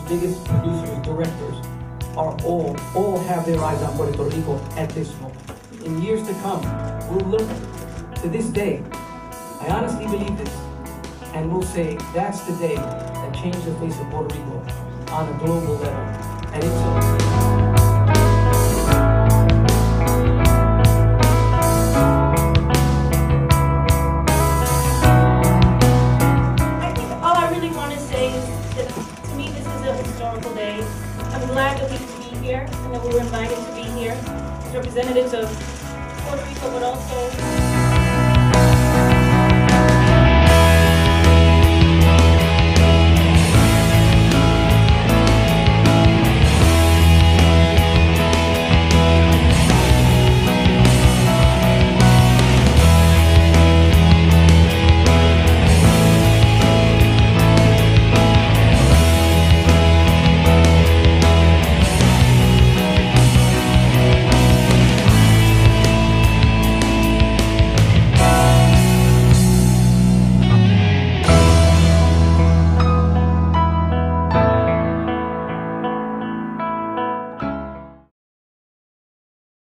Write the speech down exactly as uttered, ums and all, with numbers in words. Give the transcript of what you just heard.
biggest producers, directors, are all, all have their eyes on Puerto Rico at this moment. In years to come, we'll look to this day, I honestly believe this, and we'll say that's the day that changed the face of Puerto Rico on a global level. And it's a historical day. I'm glad that we could be here and that we were invited to be here as representatives of